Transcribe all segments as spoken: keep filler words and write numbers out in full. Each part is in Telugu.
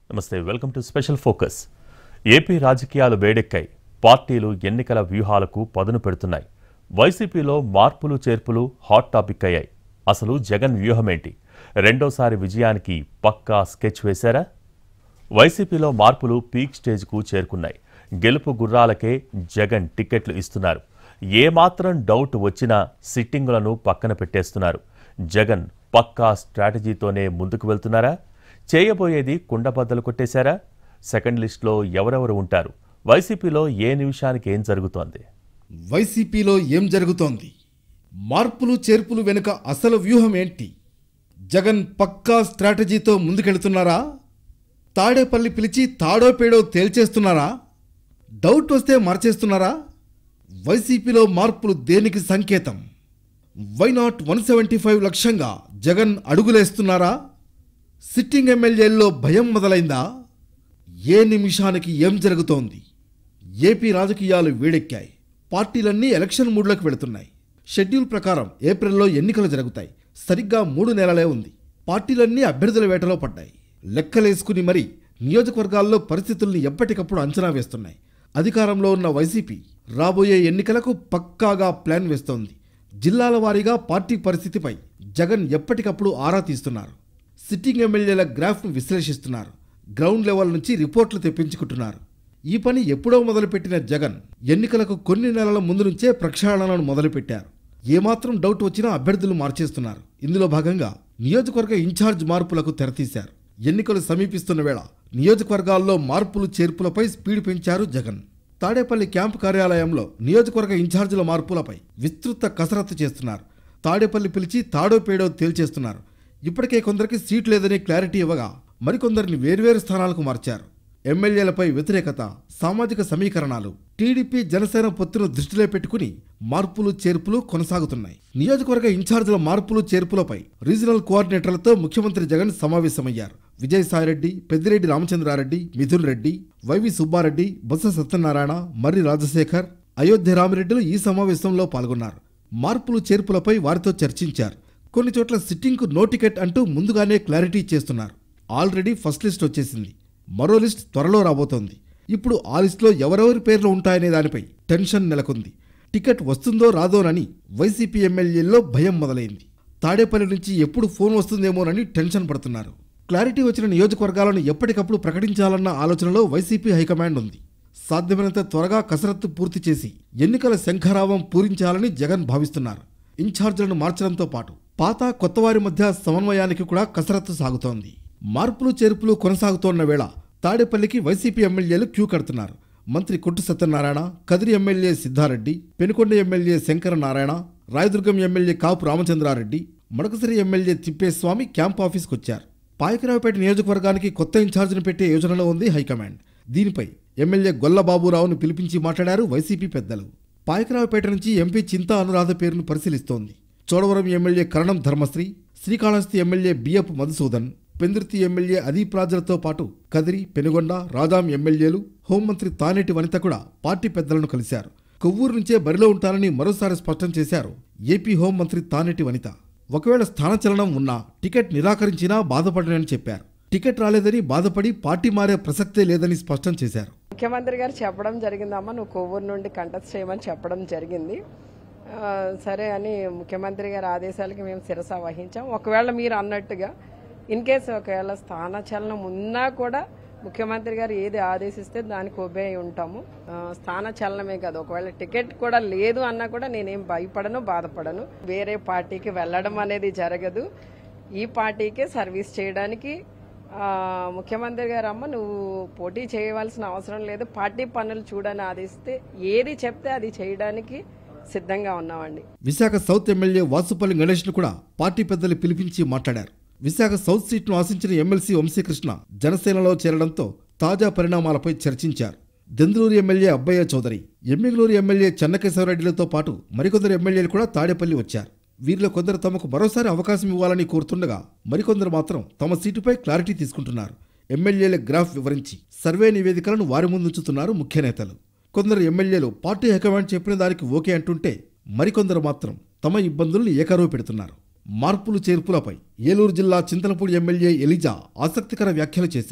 నమస్తే, welcome to special focus. AP రాజకీయాలు వేడెక్కాయి. పార్టీలు ఎన్నికల వ్యూహాలకు పదును పెడుతున్నాయి. వైసీపీలో మార్పులు చేర్పులు హాట్ టాపిక్ అయ్యాయి. అసలు జగన్ వ్యూహమేంటి? రెండోసారి విజయానికి పక్కా స్కెచ్ వేశారా? వైసీపీలో మార్పులు పీక్ స్టేజ్కు చేరుకున్నాయి. గెలుపు గుర్రాలకే జగన్ టికెట్లు ఇస్తున్నారు. ఏమాత్రం డౌట్ వచ్చినా సిట్టింగులను పక్కన పెట్టేస్తున్నారు. జగన్ పక్కా స్ట్రాటజీతోనే ముందుకు వెళ్తున్నారా? చేయబోయేది కుండబద్దలు కొట్టేశారా? సెకండ్ లిస్టులో ఎవరెవరు ఉంటారు? వైసీపీలో ఏ నిమిషానికి ఏం జరుగుతోంది? వైసీపీలో ఏం జరుగుతోంది? మార్పులు చేర్పులు వెనుక అసలు వ్యూహం ఏంటి? జగన్ పక్కా స్ట్రాటజీతో ముందుకెళ్తున్నారా? తాడేపల్లి పిలిచి తాడో పేడో తేల్చేస్తున్నారా? డౌట్ వస్తే మార్చేస్తున్నారా? వైసీపీలో మార్పులు దేనికి సంకేతం? Why not one seventy five లక్ష్యంగా జగన్ అడుగులేస్తున్నారా? సిట్టింగ్ ఎమ్మెల్యేల్లో భయం మొదలైందా? ఏ నిమిషానికి ఏం జరుగుతోంది? ఏపీ రాజకీయాలు వేడెక్కాయి. పార్టీలన్నీ ఎలక్షన్ మూడ్లోకి వెళుతున్నాయి. షెడ్యూల్ ప్రకారం ఏప్రిల్లో ఎన్నికలు జరుగుతాయి. సరిగ్గా మూడు నెలలే ఉంది. పార్టీలన్నీ అభ్యర్థుల వేటలో పడ్డాయి. లెక్కలేసుకుని మరీ నియోజకవర్గాల్లో పరిస్థితుల్ని ఎప్పటికప్పుడు అంచనా వేస్తున్నాయి. అధికారంలో ఉన్న వైసీపీ రాబోయే ఎన్నికలకు పక్కాగా ప్లాన్ వేస్తోంది. జిల్లాల వారీగా పార్టీ పరిస్థితిపై జగన్ ఎప్పటికప్పుడు ఆరా తీస్తున్నారు. సిట్టింగ్ ఎమ్మెల్యేల గ్రాఫ్ను విశ్లేషిస్తున్నారు. గ్రౌండ్ లెవెల్ నుంచి రిపోర్ట్లు తెప్పించుకుంటున్నారు. ఈ పని ఎప్పుడో మొదలుపెట్టిన జగన్ ఎన్నికలకు కొన్ని నెలల ముందు నుంచే ప్రక్షాళనను మొదలుపెట్టారు. ఏమాత్రం డౌట్ వచ్చినా అభ్యర్థులు మార్చేస్తున్నారు. ఇందులో భాగంగా నియోజకవర్గ ఇన్ఛార్జ్ మార్పులకు తెరతీశారు. ఎన్నికలు సమీపిస్తున్న వేళ నియోజకవర్గాల్లో మార్పులు చేర్పులపై స్పీడ్ పెంచారు జగన్. తాడేపల్లి క్యాంపు కార్యాలయంలో నియోజకవర్గ ఇన్ఛార్జీల మార్పులపై విస్తృత కసరత్తు చేస్తున్నారు. తాడేపల్లి పిలిచి తాడో పేడో తేల్చేస్తున్నారు. ఇప్పటికే కొందరికి సీట్ లేదని క్లారిటీ ఇవ్వగా మరికొందరిని వేర్వేరు స్థానాలకు మార్చారు. ఎమ్మెల్యేలపై వ్యతిరేకత, సామాజిక సమీకరణాలు, టీడీపీ జనసేన పొత్తును దృష్టిలో పెట్టుకుని మార్పులు చేర్పులు కొనసాగుతున్నాయి. నియోజకవర్గ ఇన్ఛార్జీల మార్పులు చేర్పులపై రీజనల్ కోఆర్డినేటర్లతో ముఖ్యమంత్రి జగన్ సమావేశమయ్యారు. విజయసాయిరెడ్డి, పెద్దిరెడ్డి రామచంద్రారెడ్డి, మిథున్ రెడ్డి, వైవి సుబ్బారెడ్డి, బొత్స సత్యనారాయణ, మర్రి రాజశేఖర్, అయోధ్య రామిరెడ్డిలు ఈ సమావేశంలో పాల్గొన్నారు. మార్పులు చేర్పులపై వారితో చర్చించారు. కొన్ని చోట్ల సిట్టింగ్కు నో టికెట్ అంటూ ముందుగానే క్లారిటీ చేస్తున్నారు. ఆల్రెడీ ఫస్ట్ లిస్ట్ వచ్చేసింది. మరో లిస్ట్ త్వరలో రాబోతోంది. ఇప్పుడు ఆ లిస్టులో ఎవరెవరి పేర్లు ఉంటాయనే దానిపై టెన్షన్ నెలకొంది. టికెట్ వస్తుందో రాదోనని వైసీపీ ఎమ్మెల్యేల్లో భయం మొదలైంది. తాడేపల్లి నుంచి ఎప్పుడు ఫోన్ వస్తుందేమోనని టెన్షన్ పడుతున్నారు. క్లారిటీ వచ్చిన నియోజకవర్గాలను ఎప్పటికప్పుడు ప్రకటించాలన్న ఆలోచనలో వైసీపీ హైకమాండ్ ఉంది. సాధ్యమైనంత త్వరగా కసరత్తు పూర్తి చేసి ఎన్నికల శంఖారావం పూరించాలని జగన్ భావిస్తున్నారు. ఇన్ఛార్జీలను మార్చడంతో పాటు పాత కొత్తవారి మధ్య సమన్వయానికి కూడా కసరత్తు సాగుతోంది. మార్పులు చేర్పులు కొనసాగుతోన్న వేళ తాడేపల్లికి వైసీపీ ఎమ్మెల్యేలు క్యూ కడుతున్నారు. మంత్రి Kottu Satyanarayana, Kadiri MLA Siddhareddy, Penukonda MLA Shankara Narayana, Rayadurgam MLA Kapu Ramachandrareddy, Madakasira MLA Thippeswamy camp ఆఫీస్కి వచ్చారు. పాయకరావుపేట నియోజకవర్గానికి కొత్త ఇన్ఛార్జిని పెట్టే యోచనలో ఉంది హైకమాండ్. దీనిపై ఎమ్మెల్యే గొల్లబాబురావును పిలిపించి మాట్లాడారు వైసీపీ పెద్దలు. పాయకరావుపేట నుంచి ఎంపీ చింతా అనురాధ పేరును పరిశీలిస్తోంది. Chodavaram MLA Karanam Dharmasri, Srikalahasti MLA Biyyapu Madhusudan, Pendurthi MLA Adeep రాజులతో పాటు కదిరి, పెనుగొండ, రాజాం ఎమ్మెల్యేలు, హోంమంత్రి తానేటి వనిత కూడా పార్టీ పెద్దలను కలిశారు. కొవ్వూరు నుంచే బరిలో ఉంటారని మరోసారి స్పష్టం చేశారు ఏపీ హోంమంత్రి తానేటి వనిత. ఒకవేళ స్థానచలనం ఉన్నా టికెట్ నిరాకరించినా బాధపడనని చెప్పారు. టికెట్ రాలేదని బాధపడి పార్టీ మారే ప్రసక్తే లేదని స్పష్టం చేశారు. ముఖ్యమంత్రి గారు చెప్పడం జరిగిందమ్మా, నువ్వు కొవ్వూరు నుండి కంటెస్ట్ చేయమని చెప్పడం జరిగింది. సరే అని ముఖ్యమంత్రి గారి ఆదేశాలకి మేము శిరస వహించాం. ఒకవేళ మీరు అన్నట్టుగా ఇన్ కేసు ఒకవేళ స్థానచలనం ఉన్నా కూడా ముఖ్యమంత్రి గారు ఏది ఆదేశిస్తే దానికి ఒబే అయి ఉంటాము. స్థానచలనమే కాదు, ఒకవేళ టికెట్ కూడా లేదు అన్నా కూడా నేనేం భయపడను, బాధపడను. వేరే పార్టీకి వెళ్ళడం అనేది జరగదు. ఈ పార్టీకే సర్వీస్ చేయడానికి ముఖ్యమంత్రి గారు అమ్మ నువ్వు పోటీ చేయవలసిన అవసరం లేదు, పార్టీ పనులు చూడని ఆదేశిస్తే ఏది చెప్తే అది చేయడానికి సిద్ధంగా ఉన్నామండి. విశాఖ సౌత్ ఎమ్మెల్యే వాసుపల్లి గణేష్ ను కూడా పార్టీ పెద్దలు పిలిపించి మాట్లాడారు. విశాఖ సౌత్ సీట్ను ఆశించిన ఎమ్మెల్సీ వంశీకృష్ణ జనసేనలో చేరడంతో తాజా పరిణామాలపై చర్చించారు. దెందులూరు ఎమ్మెల్యే అబ్బయ్య చౌదరి, ఎమ్మిగనూరు ఎమ్మెల్యే చెన్నకేశవరెడ్డిలతో పాటు మరికొందరు ఎమ్మెల్యేలు కూడా తాడేపల్లి వచ్చారు. వీరిలో కొందరు తమకు మరోసారి అవకాశం ఇవ్వాలని కోరుతుండగా మరికొందరు మాత్రం తమ సీటుపై క్లారిటీ తీసుకుంటున్నారు. ఎమ్మెల్యేల గ్రాఫ్ వివరించి సర్వే నివేదికలను వారి ముందుంచుతున్నారు ముఖ్య నేతలు. కొందరు ఎమ్మెల్యేలు పార్టీ హైకమాండ్ చెప్పిన దానికి ఓకే అంటుంటే మరికొందరు మాత్రం తమ ఇబ్బందులను ఏకరువు పెడుతున్నారు. మార్పులు చేర్పులపై ఏలూరు జిల్లా చింతలపూడి ఎమ్మెల్యే ఎలిజా ఆసక్తికర వ్యాఖ్యలు చేశారు.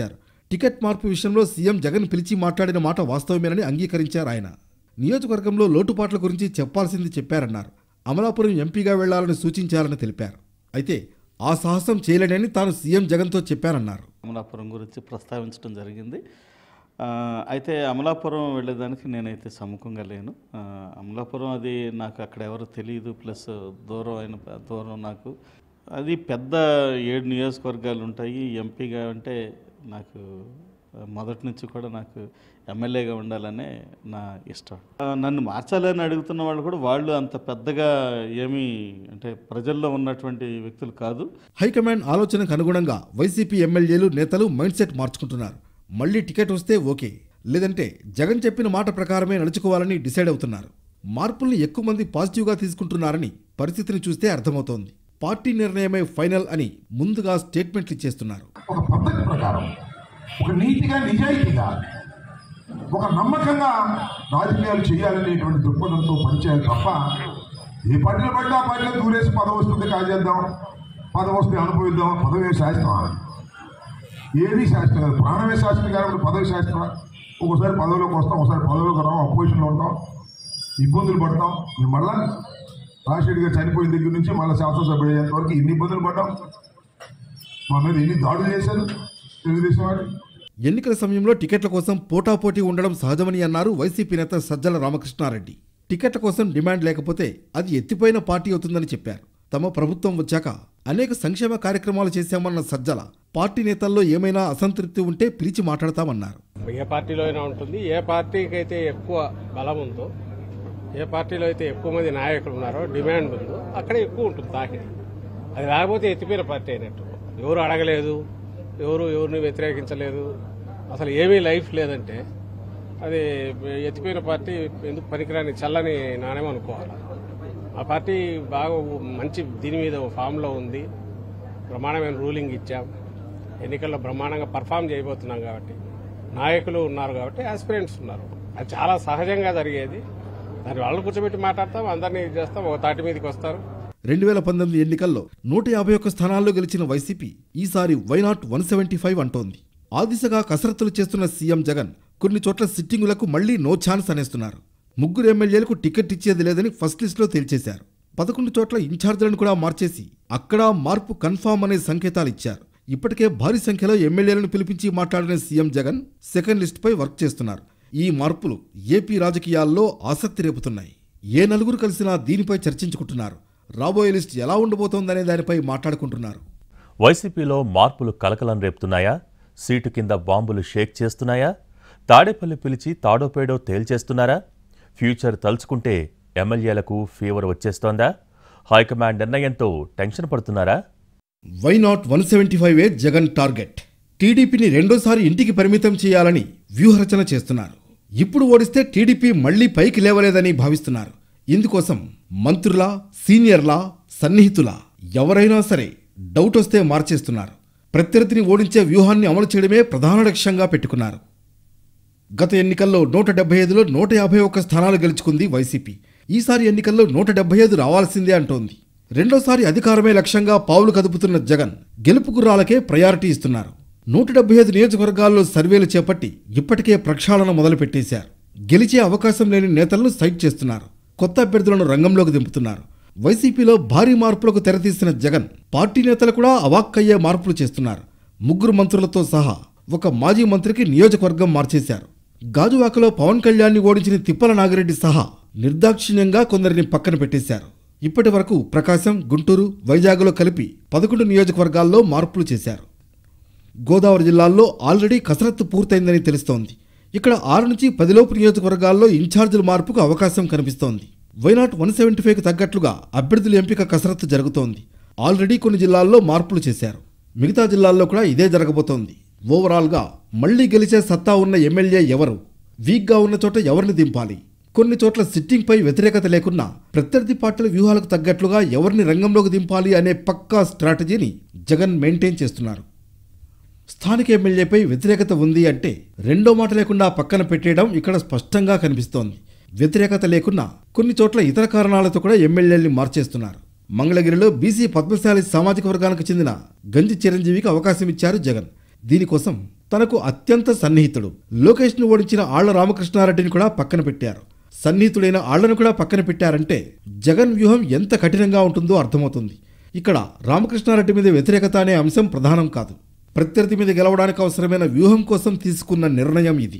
టికెట్ మార్పు విషయంలో సీఎం జగన్ పిలిచి మాట్లాడిన మాట వాస్తవమేనని అంగీకరించారు ఆయన. నియోజకవర్గంలో లోటుపాట్ల గురించి చెప్పాల్సింది చెప్పారన్నారు. అమలాపురం ఎంపీగా వెళ్లాలని సూచించాలని తెలిపారు. అయితే ఆ సాహసం చేయలేనని తాను సీఎం జగన్తో చెప్పానన్నారు. అమలాపురం గురించి ప్రస్తావించడం జరిగింది. అయితే అమలాపురం వెళ్ళేదానికి నేనైతే సముఖంగా లేను. అమలాపురం అది నాకు అక్కడ ఎవరు తెలియదు, ప్లస్ దూరం అయిన దూరం నాకు. అది పెద్ద ఏడు నియోజకవర్గాలు ఉంటాయి. ఎంపీగా అంటే నాకు మొదటి నుంచి కూడా నాకు ఎమ్మెల్యేగా ఉండాలనే నా ఇష్టం. నన్ను మార్చాలని అడుగుతున్న వాళ్ళు కూడా వాళ్ళు అంత పెద్దగా ఏమీ అంటే ప్రజల్లో ఉన్నటువంటి వ్యక్తులు కాదు. హైకమాండ్ ఆలోచనకు అనుగుణంగా వైసీపీ ఎమ్మెల్యేలు నేతలు మైండ్ సెట్ మార్చుకుంటున్నారు. మళ్లీ టికెట్ వస్తే ఓకే, లేదంటే జగన్ చెప్పిన మాట ప్రకారమే నడుచుకోవాలని డిసైడ్ అవుతున్నారు. మార్పుల్ని ఎక్కువ మంది పాజిటివ్గా తీసుకుంటున్నారని పరిస్థితిని చూస్తే అర్థమవుతోంది. పార్టీ నిర్ణయమే ఫైనల్ అని ముందుగా స్టేట్మెంట్లు ఇచ్చేస్తున్నారు. ఒక పద్ధతి ప్రకారం, ఒక నీతిగా, నిజాయితీగా, ఒక నమ్మకంగా రాజకీయాలు చేయాలనేటువంటి దృక్పథంతో పనిచేయాలి తప్ప ఏ పార్టీలో పడినా ఆ పార్టీలో దూరేసి పదవి వస్తుంది కాజేద్దాం, పదవి వస్తే అనుభవిద్దాం, పదవే శాస్త్రం. ఏది శాస్త్రం కాదు. ప్రాణమే శాస్త్రం కాబట్టి పదవి శాస్త్రం. ఒకసారి పదవిలోకి వస్తాం, ఒకసారి పదవిలోకి రాం, అపోజిషన్లో ఉంటాం, ఇబ్బందులు పడతాం. మేము మళ్ళా రాజశేఖర్ గారు చనిపోయిన దగ్గర నుంచి మళ్ళీ శాసనసభ్యుడు అయ్యేంత వరకు ఎన్ని ఇబ్బందులు పడ్డాం, మా మీద ఎన్ని దాడులు చేశారు తెలుగుదేశం వారు. ఎన్నికల సమయంలో టికెట్ల కోసం పోటాపోటీ ఉండడం సహజమని అన్నారు వైసీపీ నేత సజ్జల రామకృష్ణారెడ్డి. టికెట్ల కోసం డిమాండ్ లేకపోతే అది ఎత్తిపోయిన పార్టీ అవుతుందని చెప్పారు. తమ ప్రభుత్వం వచ్చాక అనేక సంక్షేమ కార్యక్రమాలు చేశామన్న సజ్జల పార్టీ నేతల్లో ఏమైనా అసంతృప్తి ఉంటే పిలిచి మాట్లాడతామన్నారు. ఏ పార్టీలో అయినా ఉంటుంది. ఏ పార్టీకి అయితే ఎక్కువ బలం ఉందో, ఏ పార్టీలో అయితే ఎక్కువ మంది నాయకులు ఉన్నారో, డిమాండ్ ఉందో అక్కడే ఎక్కువ ఉంటుంది తాకిడి. అది లేకపోతే ఎత్తిపోయిన పార్టీ అయినట్టు. ఎవరు అడగలేదు, ఎవరు ఎవరిని వ్యతిరేకించలేదు, అసలు ఏమీ లైఫ్ లేదంటే అది ఎత్తిపోయిన పార్టీ ఎందుకు పనికిరాని చల్లని నాణ్యం అనుకోవాలి. ఆ పార్టీ బాగా మంచి దీని మీద ఫామ్లో ఉంది. బ్రహ్మాండమైన రూలింగ్ ఇచ్చాం. ఎన్నికల్లో బ్రహ్మాండంగా పర్ఫామ్ చేయబోతున్నాం కాబట్టి నాయకులు ఉన్నారు కాబట్టి ఆస్పిరెంట్స్ ఉన్నారు. అది చాలా సహజంగా జరిగేది. దాన్ని వాళ్ళు కూర్చోబెట్టి మాట్లాడతాం, అందరినీ చేస్తాం, ఒక తాటి మీదకి వస్తారు. రెండు వేల పంతొమ్మిది ఎన్నికల్లో నూట యాభై ఒక్క స్థానాల్లో గెలిచిన వైసీపీ ఈసారి వైనాట్ వన్ సెవెంటీ ఫైవ్ అంటోంది. ఆ దిశగా కసరత్తులు చేస్తున్న సీఎం జగన్ కొన్ని చోట్ల సిట్టింగులకు మళ్లీ నో ఛాన్స్ అనేస్తున్నారు. ముగ్గురు ఎమ్మెల్యేలకు టికెట్ ఇచ్చేది లేదని ఫస్ట్ లిస్టులో తేల్చేశారు. పదకొండు చోట్ల ఇన్ఛార్జీలను కూడా మార్చేసి అక్కడ మార్పు కన్ఫామ్ అనే సంకేతాలు ఇచ్చారు. ఇప్పటికే భారీ సంఖ్యలో ఎమ్మెల్యేలను పిలిపించి మాట్లాడిన సీఎం జగన్ సెకండ్ లిస్టుపై వర్క్ చేస్తున్నారు. ఈ మార్పులు ఏపీ రాజకీయాల్లో ఆసక్తి రేపుతున్నాయి. ఏ నలుగురు కలిసినా దీనిపై చర్చించుకుంటున్నారు. రాబోయే లిస్ట్ ఎలా ఉండబోతోందనే దానిపై మాట్లాడుకుంటున్నారు. వైసీపీలో మార్పులు కలకలం రేపుతున్నాయా? సీటు కింద బాంబులు షేక్ చేస్తున్నాయా? తాడేపల్లి పిలిచి తాడోపేడో తేల్చేస్తున్నారా? ఫ్యూచర్ తలుచుకుంటే ఎమ్మెల్యేలకు ఫీవర్ వచ్చేస్తోందా? హైకమాండ్ నిర్ణయంతో టెన్షన్ పడుతున్నారా? Why not one seventy five ఏ జగన్ టార్గెట్. టీడీపీని రెండోసారి ఇంటికి పరిమితం చేయాలని వ్యూహరచన చేస్తున్నారు. ఇప్పుడు ఓడిస్తే టీడీపీ మళ్లీ పైకి లేవలేదని భావిస్తున్నారు. ఇందుకోసం మంత్రులా, సీనియర్లా, సన్నిహితులా ఎవరైనా సరే డౌట్ వస్తే మార్చేస్తున్నారు. ప్రత్యర్థిని ఓడించే వ్యూహాన్ని అమలు చేయడమే ప్రధాన లక్ష్యంగా పెట్టుకున్నారు. గత ఎన్నికల్లో నూట డెబ్బై ఐదులో నూట యాభై ఒక్క స్థానాలు గెలుచుకుంది వైసీపీ. ఈసారి ఎన్నికల్లో నూట డెబ్బై ఐదు రావాల్సిందే అంటోంది. రెండోసారి అధికారమే లక్ష్యంగా పావులు కదుపుతున్న జగన్ గెలుపు గుర్రాలకే ప్రయారిటీ ఇస్తున్నారు. నూట డెబ్బై ఐదు నియోజకవర్గాల్లో సర్వేలు చేపట్టి ఇప్పటికే ప్రక్షాళన మొదలుపెట్టేశారు. గెలిచే అవకాశం లేని నేతలను సైట్ చేస్తున్నారు. కొత్త అభ్యర్థులను రంగంలోకి దింపుతున్నారు. వైసీపీలో భారీ మార్పులకు తెరతీసిన జగన్ పార్టీ నేతలు కూడా అవాక్కయ్యే మార్పులు చేస్తున్నారు. ముగ్గురు మంత్రులతో సహా ఒక మాజీ మంత్రికి నియోజకవర్గం మార్చేశారు. గాజువాకలో పవన్ కళ్యాణ్ని ఓడించిన తిప్పల నాగిరెడ్డి సహా నిర్దాక్షిణ్యంగా కొందరిని పక్కన పెట్టేశారు. ఇప్పటి వరకు ప్రకాశం, గుంటూరు, వైజాగ్లో కలిపి పదకొండు నియోజకవర్గాల్లో మార్పులు చేశారు. గోదావరి జిల్లాల్లో ఆల్రెడీ కసరత్తు పూర్తయిందని తెలుస్తోంది. ఇక్కడ ఆరు నుంచి పదిలోపు నియోజకవర్గాల్లో ఇన్ఛార్జీల మార్పుకు అవకాశం కనిపిస్తోంది. వైనాట్ వన్ సెవెంటీ ఫైవ్కి తగ్గట్లుగా అభ్యర్థుల ఎంపిక కసరత్తు జరుగుతోంది. ఆల్రెడీ కొన్ని జిల్లాల్లో మార్పులు చేశారు. మిగతా జిల్లాల్లో కూడా ఇదే జరగబోతోంది. ఓవరాల్గా మళ్లీ గెలిచే సత్తా ఉన్న ఎమ్మెల్యే ఎవరు, వీక్గా ఉన్న చోట ఎవరిని దింపాలి, కొన్ని చోట్ల సిట్టింగ్పై వ్యతిరేకత లేకున్నా ప్రత్యర్థి పార్టీల వ్యూహాలకు తగ్గట్లుగా ఎవరిని రంగంలోకి దింపాలి అనే పక్కా స్ట్రాటజీని జగన్ మెయింటైన్ చేస్తున్నారు. స్థానిక ఎమ్మెల్యేపై వ్యతిరేకత ఉంది అంటే రెండో మాట లేకుండా పక్కన పెట్టేయడం ఇక్కడ స్పష్టంగా కనిపిస్తోంది. వ్యతిరేకత లేకున్నా కొన్ని చోట్ల ఇతర కారణాలతో కూడా ఎమ్మెల్యేల్ని మార్చేస్తున్నారు. మంగళగిరిలో బీసీ పద్మశాలి సామాజిక వర్గానికి చెందిన గంజి చిరంజీవికి అవకాశం ఇచ్చారు జగన్. దీనికోసం తనకు అత్యంత సన్నిహితుడు లోకేష్ను ఓడించిన ఆళ్ల రామకృష్ణారెడ్డిని కూడా పక్కన పెట్టారు. సన్నిహితుడైన ఆళ్లను కూడా పక్కన పెట్టారంటే జగన్ వ్యూహం ఎంత కఠినంగా ఉంటుందో అర్థమవుతుంది. ఇక్కడ రామకృష్ణారెడ్డి మీద వ్యతిరేకత అనే అంశం ప్రధానం కాదు. ప్రత్యర్థి మీద గెలవడానికి అవసరమైన వ్యూహం కోసం తీసుకున్న నిర్ణయం ఇది.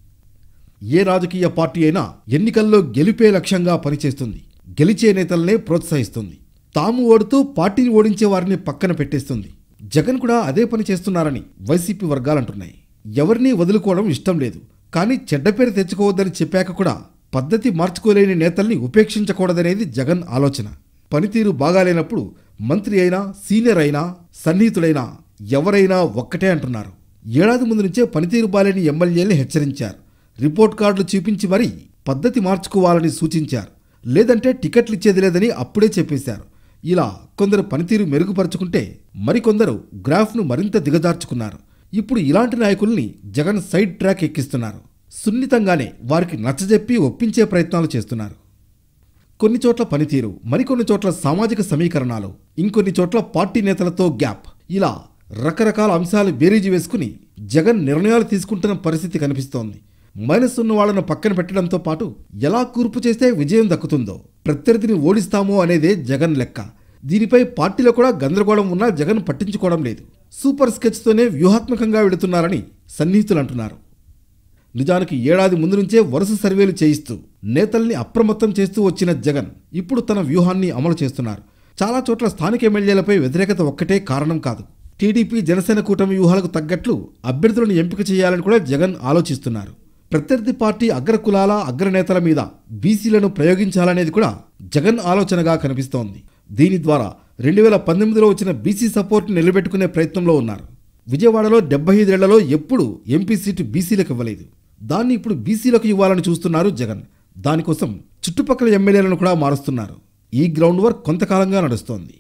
ఏ రాజకీయ పార్టీ అయినా ఎన్నికల్లో గెలిపే లక్ష్యంగా పనిచేస్తుంది. గెలిచే నేతలనే ప్రోత్సహిస్తుంది. తాము ఓడుతూ పార్టీని ఓడించే వారిని పక్కన పెట్టేస్తుంది. జగన్ కూడా అదే పని చేస్తున్నారని వైసీపీ వర్గాలంటున్నాయి. ఎవరినీ వదులుకోవడం ఇష్టం లేదు, కానీ చెడ్డ పేరు తెచ్చుకోవద్దని చెప్పాక కూడా పద్ధతి మార్చుకోలేని నేతల్ని ఉపేక్షించకూడదనేది జగన్ ఆలోచన. పనితీరు బాగాలేనప్పుడు మంత్రి అయినా సీనియర్ అయినా సన్నిహితుడైనా ఎవరైనా ఒక్కటే అంటున్నారు. ఏడాది ముందు నుంచే పనితీరు బాలేని ఎమ్మెల్యేల్ని హెచ్చరించారు. రిపోర్ట్ కార్డులు చూపించి మరీ పద్ధతి మార్చుకోవాలని సూచించారు. లేదంటే టికెట్లు ఇచ్చేది లేదని అప్పుడే చెప్పేశారు. ఇలా కొందరు పనితీరు మెరుగుపరుచుకుంటే మరికొందరు గ్రాఫ్ను మరింత దిగజార్చుకున్నారు. ఇప్పుడు ఇలాంటి నాయకుల్ని జగన్ సైడ్ ట్రాక్ ఎక్కిస్తున్నారు. సున్నితంగానే వారికి నచ్చజెప్పి ఒప్పించే ప్రయత్నాలు చేస్తున్నారు. కొన్ని చోట్ల పనితీరు, మరికొన్ని చోట్ల సామాజిక సమీకరణాలు, ఇంకొన్ని చోట్ల పార్టీ నేతలతో గ్యాప్, ఇలా రకరకాల అంశాలు బేరీజు వేసుకుని జగన్ నిర్ణయాలు తీసుకుంటున్న పరిస్థితి కనిపిస్తోంది. మైనస్ ఉన్న వాళ్లను పక్కన పెట్టడంతో పాటు ఎలా కూర్పు చేస్తే విజయం దక్కుతుందో, ప్రత్యర్థిని ఓడిస్తామో అనేదే జగన్ లెక్క. దీనిపై పార్టీలో కూడా గందరగోళం ఉన్నా జగన్ పట్టించుకోవడం లేదు. సూపర్ స్కెచ్తోనే వ్యూహాత్మకంగా వెళుతున్నారని సన్నిహితులు అంటున్నారు. నిజానికి ఏడాది ముందు నుంచే వరుస సర్వేలు చేయిస్తూ నేతల్ని అప్రమత్తం చేస్తూ వచ్చిన జగన్ ఇప్పుడు తన వ్యూహాన్ని అమలు చేస్తున్నారు. చాలా చోట్ల స్థానిక ఎమ్మెల్యేలపై వ్యతిరేకత ఒక్కటే కారణం కాదు. టీడీపీ జనసేన కూటమి వ్యూహాలకు తగ్గట్లు అభ్యర్థులను ఎంపిక చేయాలని కూడా జగన్ ఆలోచిస్తున్నారు. ప్రత్యర్థి పార్టీ అగ్రకులాల అగ్రనేతల మీద బీసీలను ప్రయోగించాలనేది కూడా జగన్ ఆలోచనగా కనిపిస్తోంది. దీని ద్వారా రెండు వేల పంతొమ్మిదిలో వచ్చిన బీసీ సపోర్ట్ నిలబెట్టుకునే ప్రయత్నంలో ఉన్నారు. విజయవాడలో డెబ్బై ఐదేళ్లలో ఎప్పుడు ఎంపీ సీటు బీసీలకు ఇవ్వలేదు. దాన్ని ఇప్పుడు బీసీలకు ఇవ్వాలని చూస్తున్నారు జగన్. దానికోసం చుట్టుపక్కల ఎమ్మెల్యేలను కూడా మారుస్తున్నారు. ఈ గ్రౌండ్ వర్క్ కొంతకాలంగా నడుస్తోంది.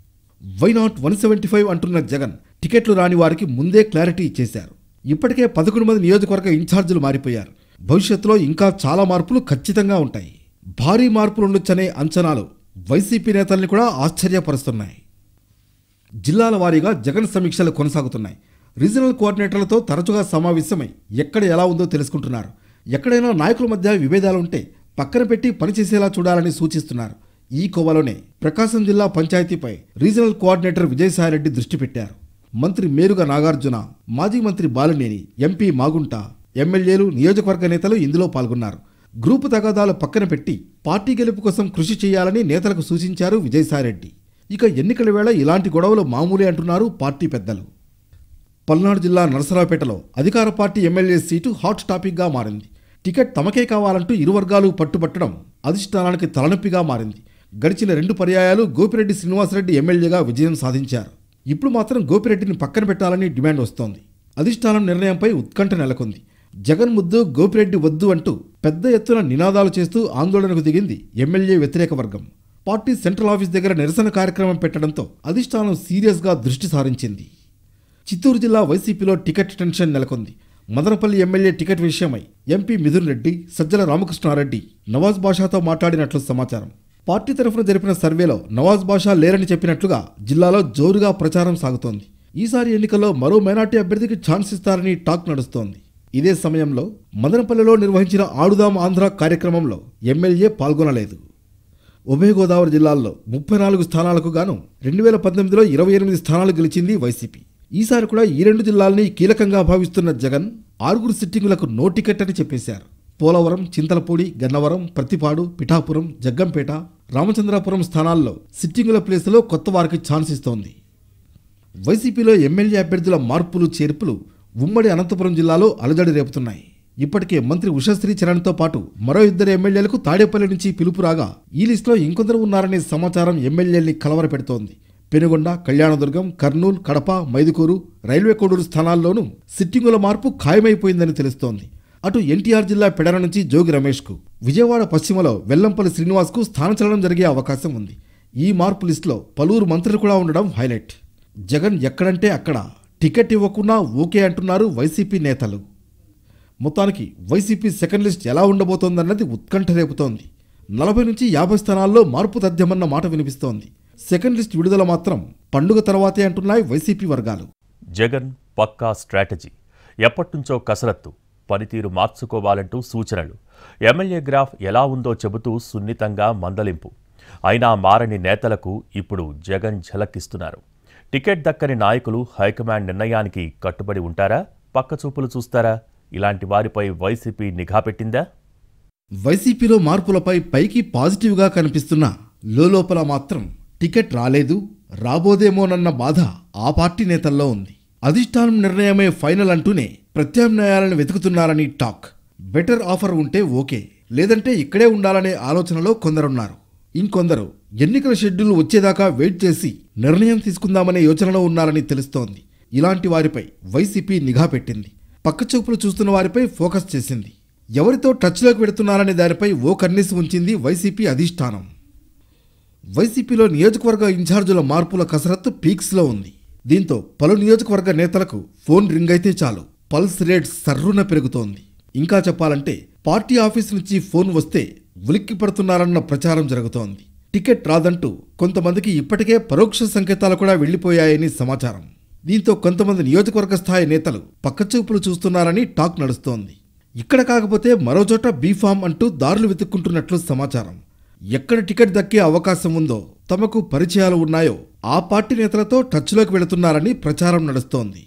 Why not one seventy five అంటున్న జగన్ టికెట్లు రాని వారికి ముందే క్లారిటీ ఇచ్చేశారు. ఇప్పటికే పదకొండు మంది నియోజకవర్గ ఇన్ఛార్జీలు మారిపోయారు. భవిష్యత్తులో ఇంకా చాలా మార్పులు ఖచ్చితంగా ఉంటాయి. భారీ మార్పులు ఉండొచ్చనే అంచనాలు వైసీపీ నేతల్ని కూడా ఆశ్చర్యపరుస్తున్నాయి. జిల్లాల వారీగా జగన్ సమీక్షలు కొనసాగుతున్నాయి. రీజనల్ కోఆర్డినేటర్లతో తరచుగా సమావేశమై ఎక్కడ ఎలా ఉందో తెలుసుకుంటున్నారు. ఎక్కడైనా నాయకుల మధ్య విభేదాలుంటే పక్కన పెట్టి పనిచేసేలా చూడాలని సూచిస్తున్నారు. ఈ కోవలోనే ప్రకాశం జిల్లా పంచాయతీపై రీజనల్ కోఆర్డినేటర్ విజయసాయిరెడ్డి దృష్టి పెట్టారు. మంత్రి మేరుగ నాగార్జున, మాజీ మంత్రి బాలినేని, ఎంపీ మాగుంట, ఎమ్మెల్యేలు, నియోజకవర్గ నేతలు ఇందులో పాల్గొన్నారు. గ్రూపు తగాదాలు పక్కన పెట్టి పార్టీ గెలుపు కోసం కృషి చేయాలని నేతలకు సూచించారు విజయసాయిరెడ్డి. ఇక ఎన్నికల వేళ ఇలాంటి గొడవలు మామూలే అంటున్నారు పార్టీ పెద్దలు. పల్నాడు జిల్లా నరసరావుపేటలో అధికార పార్టీ ఎమ్మెల్యే సీటు హాట్ టాపిక్గా మారింది. టికెట్ తమకే కావాలంటూ ఇరు వర్గాలు పట్టుబట్టడం అధిష్టానానికి తలనొప్పిగా మారింది. గడిచిన రెండు పర్యాయాలు గోపిరెడ్డి శ్రీనివాసరెడ్డి ఎమ్మెల్యేగా విజయం సాధించారు. ఇప్పుడు మాత్రం గోపిరెడ్డిని పక్కన పెట్టాలని డిమాండ్ వస్తోంది. అధిష్టానం నిర్ణయంపై ఉత్కంఠ నెలకొంది. జగన్ ముద్దు, గోపిరెడ్డి వద్దు అంటూ పెద్ద ఎత్తున నినాదాలు చేస్తూ ఆందోళనకు దిగింది ఎమ్మెల్యే వ్యతిరేక వర్గం. పార్టీ సెంట్రల్ ఆఫీస్ దగ్గర నిరసన కార్యక్రమం పెట్టడంతో అధిష్టానం సీరియస్గా దృష్టి సారించింది. చిత్తూరు జిల్లా వైసీపీలో టికెట్ టెన్షన్ నెలకొంది. మదనపల్లి ఎమ్మెల్యే టికెట్ విషయమై ఎంపీ మిథున్ రెడ్డి, సజ్జల రామకృష్ణారెడ్డి నవాజ్ బాషాతో మాట్లాడినట్లు సమాచారం. పార్టీ తరఫున జరిపిన సర్వేలో నవాజ్ బాషా లేరని చెప్పినట్లుగా జిల్లాలో జోరుగా ప్రచారం సాగుతోంది. ఈసారి ఎన్నికల్లో మరో మైనార్టీ అభ్యర్థికి ఛాన్స్ ఇస్తారని టాక్ నడుస్తోంది. ఇదే సమయంలో మదనపల్లిలో నిర్వహించిన ఆడుదాం ఆంధ్ర కార్యక్రమంలో ఎమ్మెల్యే పాల్గొనలేదు. ఉభయ గోదావరి జిల్లాల్లో ముప్పై నాలుగు స్థానాలకు గాను రెండు వేల పద్దెనిమిదిలో ఇరవై ఎనిమిది స్థానాలు గెలిచింది వైసీపీ. ఈసారి కూడా ఈ రెండు జిల్లాల్ని కీలకంగా భావిస్తున్న జగన్ ఆరుగురు సిట్టింగులకు నో టికెట్ అని చెప్పేశారు. పోలవరం, చింతలపూడి, గన్నవరం, ప్రతిపాడు, పిఠాపురం, జగ్గంపేట, రామచంద్రాపురం స్థానాల్లో సిట్టింగుల ప్లేసులో కొత్త వారికి ఛాన్స్ ఇస్తోంది. వైసీపీలో ఎమ్మెల్యే అభ్యర్థుల మార్పులు చేర్పులు ఉమ్మడి అనంతపురం జిల్లాలో అలజడి రేపుతున్నాయి. ఇప్పటికే మంత్రి ఉషశ్రీ చరణ్తో పాటు మరో ఇద్దరు ఎమ్మెల్యేలకు తాడేపల్లి నుంచి పిలుపు రాగా ఈ లిస్టులో ఇంకొందరు ఉన్నారనే సమాచారం ఎమ్మెల్యేల్ని కలవరపెడుతోంది. పెనుగొండ, కళ్యాణదుర్గం, కర్నూలు, కడప, మైదుకూరు, రైల్వే కోడూరు స్థానాల్లోనూ సిట్టింగుల మార్పు ఖాయమైపోయిందని తెలుస్తోంది. అటు ఎన్టీఆర్ జిల్లా పెడన నుంచి జోగి రమేష్కు, విజయవాడ పశ్చిమలో వెల్లంపల్లి శ్రీనివాస్కు స్థానచలనం జరిగే అవకాశం ఉంది. ఈ మార్పు లిస్టులో పలువురు మంత్రులు కూడా ఉండడం హైలైట్. జగన్ ఎక్కడంటే అక్కడ టికెట్ ఇవ్వకుండా ఓకే అంటున్నారు వైసీపీ నేతలు. మొత్తానికి వైసీపీ సెకండ్ లిస్ట్ ఎలా ఉండబోతోందన్నది ఉత్కంఠ రేపుతోంది. నలభై నుంచి యాభై స్థానాల్లో మార్పు తథ్యమన్న మాట వినిపిస్తోంది. సెకండ్ లిస్ట్ విడుదల మాత్రం పండుగ తర్వాతే అంటున్నాయి వైసీపీ వర్గాలు. జగన్ పక్కా స్ట్రాటజీ. ఎప్పటినుంచో కసరత్తు, పనితీరు మార్చుకోవాలంటూ సూచనలు, ఎమ్మెల్యే గ్రాఫ్ ఎలా ఉందో చెబుతూ సున్నితంగా మందలింపు. అయినా మారని నేతలకు ఇప్పుడు జగన్ ఝలకిస్తున్నారు. టికెట్ దక్కని నాయకులు హైకమాండ్ నిర్ణయానికి కట్టుబడి ఉంటారా, పక్కచూపులు చూస్తారా? ఇలాంటి వారిపై వైసీపీ నిఘా పెట్టిందా? వైసీపీలో మార్పులపై పైకి పాజిటివ్గా కనిపిస్తున్నా లోలోపల మాత్రం టికెట్ రాలేదు, రాబోదేమోనన్న బాధ ఆ పార్టీ నేతల్లో ఉంది. అధిష్టానం నిర్ణయమే ఫైనల్ అంటూనే ప్రత్యామ్నాయాలను వెతుకుతున్నారని టాక్. బెటర్ ఆఫర్ ఉంటే ఓకే, లేదంటే ఇక్కడే ఉండాలనే ఆలోచనలో కొందరున్నారు. ఇంకొందరు ఎన్నికల షెడ్యూల్ వచ్చేదాకా వెయిట్ చేసి నిర్ణయం తీసుకుందామనే యోచనలో ఉన్నారని తెలుస్తోంది. ఇలాంటి వారిపై వైసీపీ నిఘా పెట్టింది. పక్కచూపులు చూస్తున్న వారిపై ఫోకస్ చేసింది. ఎవరితో టచ్లోకి పెడుతున్నారనే దానిపై ఓ కన్నేసి ఉంచింది వైసీపీ అధిష్టానం. వైసీపీలో నియోజకవర్గ ఇన్ఛార్జుల మార్పుల కసరత్తు పీక్స్లో ఉంది. దీంతో పలు నియోజకవర్గ నేతలకు ఫోన్ రింగ్ అయితే చాలు పల్స్ రేట్ సర్రున పెరుగుతోంది. ఇంకా చెప్పాలంటే పార్టీ ఆఫీస్ నుంచి ఫోన్ వస్తే ఉలిక్కి పడుతున్నారన్న ప్రచారం జరుగుతోంది. టికెట్ రాదంటూ కొంతమందికి ఇప్పటికే పరోక్ష సంకేతాలు కూడా వెళ్లిపోయాయని సమాచారం. దీంతో కొంతమంది నియోజకవర్గ స్థాయి నేతలు పక్కచూపులు చూస్తున్నారని టాక్ నడుస్తోంది. ఇక్కడ కాకపోతే మరోచోట బీఫామ్ అంటూ దారులు వెతుక్కుంటున్నట్లు సమాచారం. ఎక్కడ టికెట్ దక్కే అవకాశం ఉందో, తమకు పరిచయాలు ఉన్నాయో ఆ పార్టీ నేతలతో టచ్లోకి వెళుతున్నారని ప్రచారం నడుస్తోంది.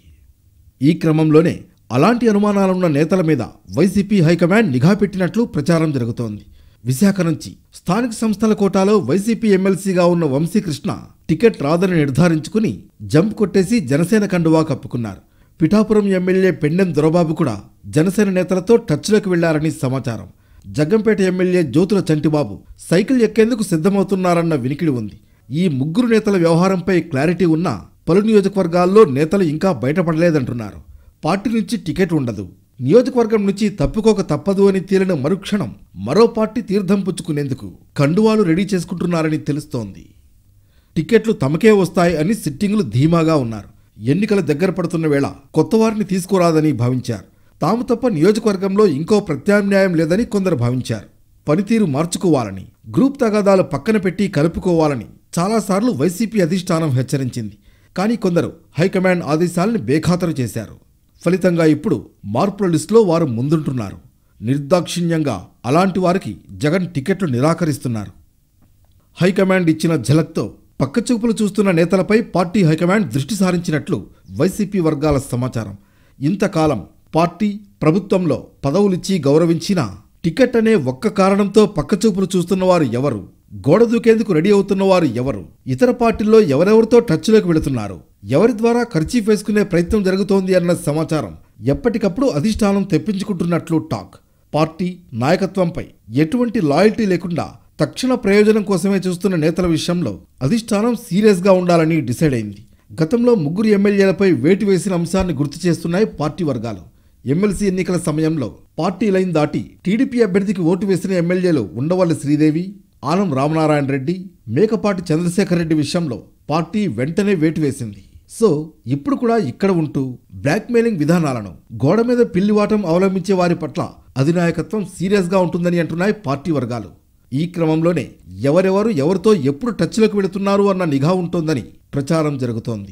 ఈ క్రమంలోనే అలాంటి అనుమానాలున్న నేతల మీద వైసీపీ హైకమాండ్ నిఘా పెట్టినట్లు ప్రచారం జరుగుతోంది. విశాఖ నుంచి స్థానిక సంస్థల కోటాలో వైసీపీ ఎమ్మెల్సీగా ఉన్న వంశీకృష్ణ టికెట్ రాదని నిర్ధారించుకుని జంప్ కొట్టేసి జనసేన కండువా కప్పుకున్నారు. పిఠాపురం ఎమ్మెల్యే పెండెం దొరబాబు కూడా జనసేన నేతలతో టచ్లోకి వెళ్లారని సమాచారం. జగ్గంపేట ఎమ్మెల్యే జ్యోతుల చంటిబాబు సైకిల్ ఎక్కేందుకు సిద్ధమవుతున్నారన్న వినికిడి ఉంది. ఈ ముగ్గురు నేతల వ్యవహారంపై క్లారిటీ ఉన్నా పలు నియోజకవర్గాల్లో నేతలు ఇంకా బయటపడలేదంటున్నారు. పార్టీ నుంచి టికెట్ ఉండదు, నియోజకవర్గం నుంచి తప్పుకోక తప్పదు అని తేలిన మరుక్షణం మరో పార్టీ తీర్థం పుచ్చుకునేందుకు కండువాలు రెడీ చేసుకుంటున్నారని తెలుస్తోంది. టికెట్లు తమకే వస్తాయి అని సిట్టింగులు ధీమాగా ఉన్నారు. ఎన్నికల దగ్గర పడుతున్న వేళ కొత్తవారిని తీసుకురాదని భావించారు. తాము తప్ప నియోజకవర్గంలో ఇంకో ప్రత్యామ్నాయం లేదని కొందరు భావించారు. పనితీరు మార్చుకోవాలని, గ్రూప్ తగాదాలు పక్కన పెట్టి కలుపుకోవాలని చాలాసార్లు వైసీపీ అధిష్టానం హెచ్చరించింది. కానీ కొందరు హైకమాండ్ ఆదేశాలను బేఖాతరు చేశారు. ఫలితంగా ఇప్పుడు మార్పుల లిస్టులో వారు ముందుంటున్నారు. నిర్దాక్షిణ్యంగా అలాంటి వారికి జగన్ టికెట్లు నిరాకరిస్తున్నారు. హైకమాండ్ ఇచ్చిన ఝలక్తో పక్కచూపులు చూస్తున్న నేతలపై పార్టీ హైకమాండ్ దృష్టి సారించినట్లు వైసీపీ వర్గాల సమాచారం. ఇంతకాలం పార్టీ ప్రభుత్వంలో పదవులిచ్చి గౌరవించినా టికెట్ అనే ఒక్క కారణంతో పక్కచూపులు చూస్తున్నవారు ఎవరు, గోడ దూకేందుకు రెడీ అవుతున్నవారు ఎవరు, ఇతర పార్టీల్లో ఎవరెవరితో టచ్లోకి వెళుతున్నారు, ఎవరి ద్వారా ఖర్చీ వేసుకునే ప్రయత్నం జరుగుతోంది అన్న సమాచారం ఎప్పటికప్పుడు అధిష్టానం తెప్పించుకుంటున్నట్లు టాక్. పార్టీ నాయకత్వంపై ఎటువంటి లాయల్టీ లేకుండా తక్షణ ప్రయోజనం కోసమే చూస్తున్న నేతల విషయంలో అధిష్టానం సీరియస్గా ఉండాలని డిసైడ్ అయింది. గతంలో ముగ్గురు ఎమ్మెల్యేలపై వేటు వేసిన అంశాన్ని గుర్తు చేస్తున్నాయి పార్టీ వర్గాలు. ఎమ్మెల్సీ ఎన్నికల సమయంలో పార్టీ లైన్ దాటి టీడీపీ అభ్యర్థికి ఓటు వేసిన ఎమ్మెల్యేలు ఉండవల్లి శ్రీదేవి, ఆనం రామనారాయణ రెడ్డి, మేకపాటి చంద్రశేఖర్ రెడ్డి విషయంలో పార్టీ వెంటనే వేటు వేసింది. సో ఇప్పుడు కూడా ఇక్కడ ఉంటూ బ్లాక్మెయిలింగ్ విధానాలను, గోడ మీద పిల్లివాటం అవలంబించే వారి పట్ల అధినాయకత్వం సీరియస్గా ఉంటుందని అంటున్నాయి పార్టీ వర్గాలు. ఈ క్రమంలోనే ఎవరెవరు ఎవరితో ఎప్పుడు టచ్లోకి వెళుతున్నారు అన్న నిఘా ఉంటోందని ప్రచారం జరుగుతోంది.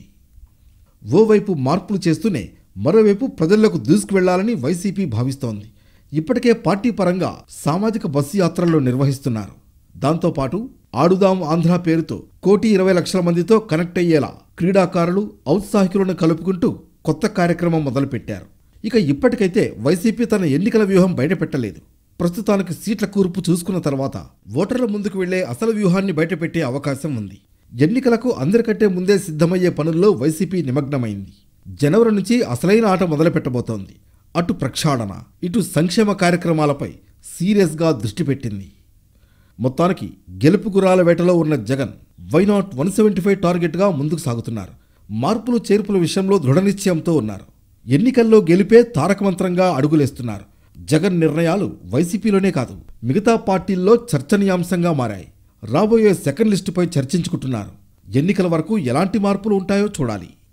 ఓవైపు మార్పులు చేస్తూనే మరోవైపు ప్రజల్లోకి దూసుకువెళ్లాలని వైసీపీ భావిస్తోంది. ఇప్పటికే పార్టీ పరంగా సామాజిక బస్సు యాత్రలు నిర్వహిస్తున్నారు. దాంతోపాటు ఆడుదాం ఆంధ్ర పేరుతో కోటి ఇరవై లక్షల మందితో కనెక్ట్ అయ్యేలా క్రీడాకారులు, ఔత్సాహికులను కలుపుకుంటూ కొత్త కార్యక్రమం మొదలుపెట్టారు. ఇక ఇప్పటికైతే వైసీపీ తన ఎన్నికల వ్యూహం బయటపెట్టలేదు. ప్రస్తుతానికి సీట్ల కూర్పు చూసుకున్న తర్వాత ఓటర్ల ముందుకు వెళ్లే అసలు వ్యూహాన్ని బయటపెట్టే అవకాశం ఉంది. ఎన్నికలకు అందరికంటే ముందే సిద్ధమయ్యే పనుల్లో వైసీపీ నిమగ్నమైంది. జనవరి నుంచి అసలైన ఆట మొదలుపెట్టబోతోంది. అటు ప్రక్షాళన, ఇటు సంక్షేమ కార్యక్రమాలపై సీరియస్గా దృష్టి పెట్టింది. మొత్తానికి గెలుపు గుర్రాల వేటలో ఉన్న Jagan why not one seventy five టార్గెట్గా ముందుకు సాగుతున్నారు. మార్పులు చేర్పుల విషయంలో దృఢనిశ్చయంతో ఉన్నారు. ఎన్నికల్లో గెలిపే తారకమంత్రంగా అడుగులేస్తున్నారు. జగన్ నిర్ణయాలు వైసీపీలోనే కాదు, మిగతా పార్టీల్లో చర్చనీయాంశంగా మారాయి. రాబోయే సెకండ్ లిస్టుపై చర్చించుకుంటున్నారు. ఎన్నికల వరకు ఎలాంటి మార్పులు ఉంటాయో చూడాలి.